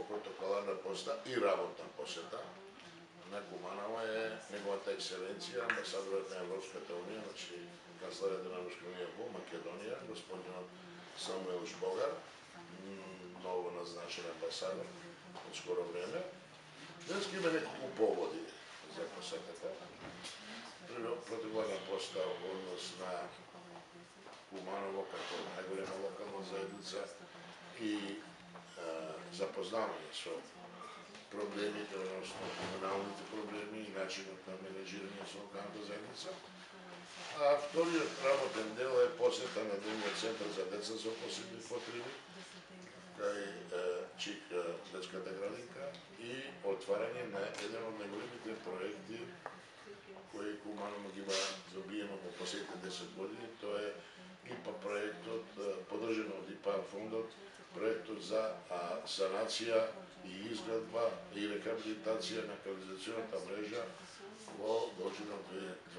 протоколарна посета и работна посета на Куманово е неговата екселенција, амбасадорот на Европската Унија, значи канцеларот на Европската Унија во Македонија, господинот Самуел Жбогар, ново назначен амбасадор од скоро време. Денеска има неколку поводи за посетата. Прво, протоколарна посета во однос на Куманово како најголема локална заедница и запознавање со проблемите, односно комуналните проблеми и начинот на менеджирање со локалната заедница. А вториот работен дел е посета на Дневниот центар за деца со посебни потреби кај ЧИК детската градинка и отварање на еден од најголемите проекти кои Куманово ги има добиено во последните 10 години. Тоа е ИПА проектот, поддржан од ИПА фондот, проектот за санација и изградба и рехабилитација на канализационата мрежа во должина од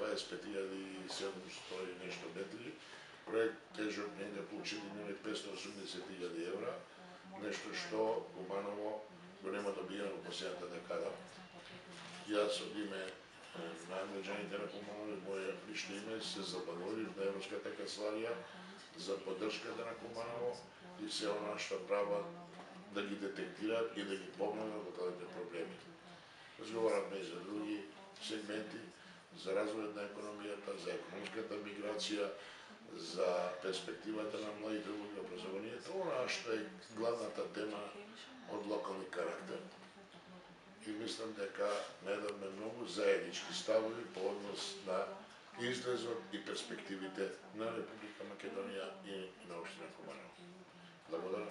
25.700 и нешто метри. Проект тежок негде околу 4.580.000 евра, нешто што Куманово го нема добиено во последната декада. Јас од име на граѓаните на Куманово, моје лично име, се заблагодарив на Европската канцеларија за поддршката на Куманово и се она што прават да ги детектираат и да ги помогнат во тие проблеми. Разговараме и за други сегменти, за развојот на економијата, за економската миграција, за перспективата на младите луѓе, образованието, она што е главната тема од локални карактер. И мислам дека најдавме многу заеднички ставови по однос на излезот и перспективите на Република Македонија и на општина Куманово. Благодарам.